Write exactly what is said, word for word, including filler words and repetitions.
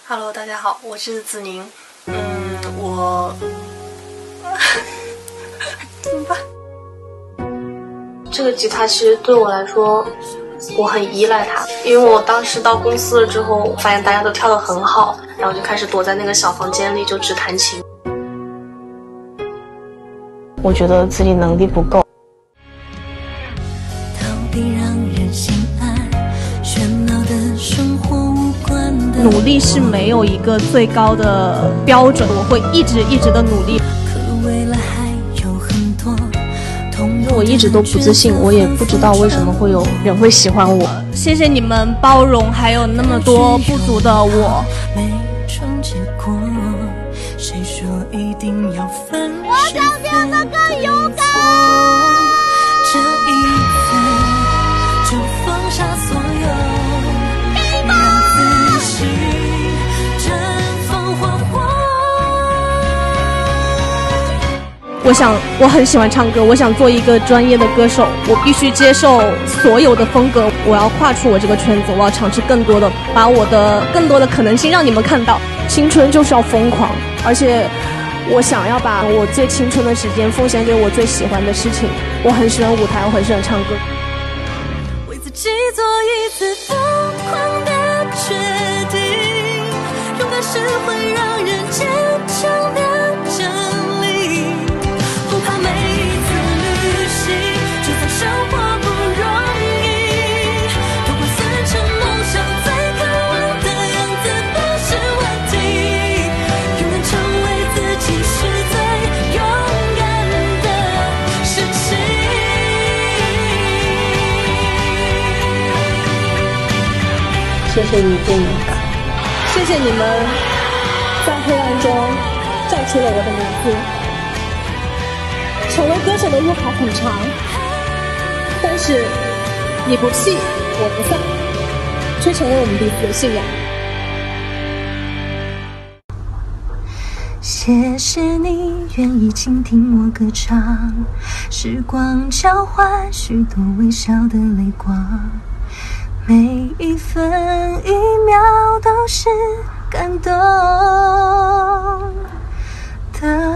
Hello， 大家好，我是子宁。嗯，我怎么办？这个吉他其实对我来说，我很依赖它，因为我当时到公司了之后，发现大家都跳得很好，然后就开始躲在那个小房间里就只弹琴。我觉得自己能力不够。 努力是没有一个最高的标准，我会一直一直的努力。 我一直都不自信，我也不知道为什么会有人会喜欢我。 谢谢你们包容，还有那么多不足的我。我想变得更勇敢。这一次就放下所有。我想，我很喜欢唱歌，我想做一个专业的歌手，我必须接受所有的风格，我要跨出我这个圈子，我要尝试更多的，把我的更多的可能性让你们看到。青春就是要疯狂，而且我想要把我最青春的时间奉献给我最喜欢的事情。我很喜欢舞台，我很喜欢唱歌。为自己做一次疯狂的决定，勇敢是会让人坚强的真理。不怕每一次旅行，就算生活不容易，都会算成梦想最渴望的样子不是问题。永远成为自己是最勇敢的事情。 谢谢你对勇敢， 谢谢你们在黑暗中叫出了我的名字。成为歌手的路还很长，但是你不弃我不散，却成为我们彼此的信仰。 谢谢你愿意倾听我歌唱，时光交换许多微小的泪光，每一分一秒都是感动的